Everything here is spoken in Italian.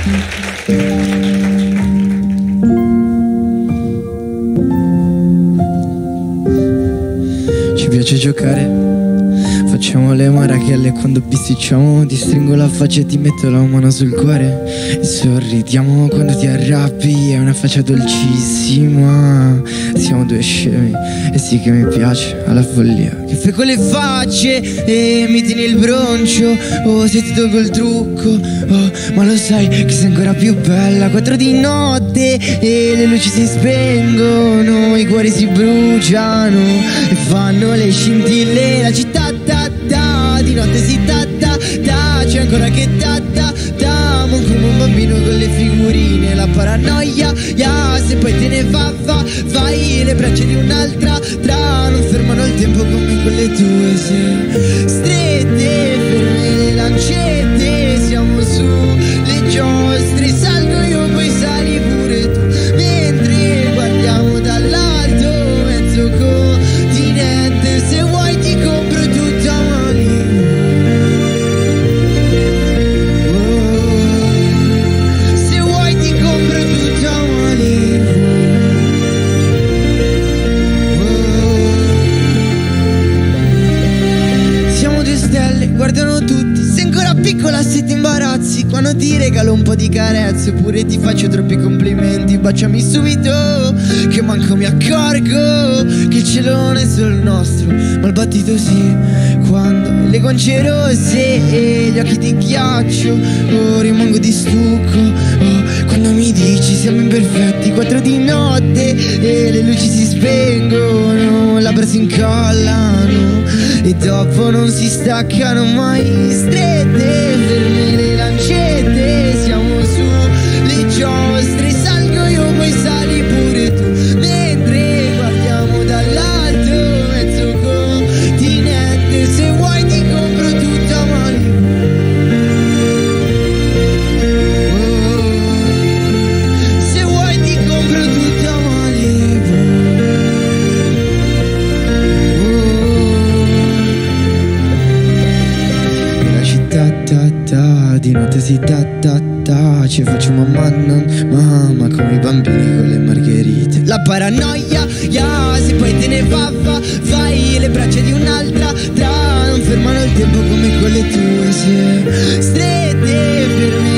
Ci piace giocare, facciamo le marachelle quando bisticciamo. Ti stringo la faccia e ti metto la mano sul cuore e sorridiamo quando ti arrabbi. È una faccia dolcissima, siamo due scemi e sì che mi piace alla follia. Che fai con le facce e mi tieni il broncio, oh se ti tolgo il trucco, oh ma lo sai che sei ancora più bella. 4 di notte e le luci si spengono, i cuori si bruciano e fanno le scintille. La città da da, di notte si da da da, c'è ancora che da da da, mon come un bambino con le figurine. La paranoia, yeah, se poi te ne va, vai, le braccia di un'altra tra non fermano il tempo come quelle tue, se strette, ferme le lancette, siamo su le giostre, salgo io poi sali pure tu, mentre guardiamo dall'alto mezzo continente. Se vuoi ti compro tutta mani, oh, se vuoi ti compro tutta mani, oh. Siamo due stelle, guardano tutti, sei ancora piccola se ti imbarazzi, quando ti regalo un po' di carezze oppure ti faccio troppi complimenti. Baciami subito che manco mi accorgo che il cielo non è solo il nostro, ma il battito sì, quando le guance rosse e gli occhi di ghiaccio, oh rimango di stucco, oh quando mi dici siamo imperfetti. 4 di notte e le luci si spengono, labbra si incollano e dopo non si staccano mai. Strette, ferme le lancette, siamo su le giostre, salgo io poi sali pure tu, mentre guardiamo dall'alto mezzo continente. Se vuoi ti compro tutta mani, oh, se vuoi ti compro tutta mani, oh. La città da da, di notte si da da da, ci facciamo mamma come i bambini con le margherite. La paranoia, yeah, se poi te ne va, vai, le braccia di un'altra tra non fermano il tempo come con le tue, se strette, ferme